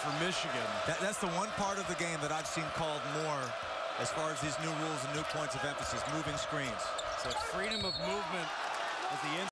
for Michigan. That's the one part of the game that I've seen called more as far as these new rules and new points of emphasis, moving screens. So freedom of movement as the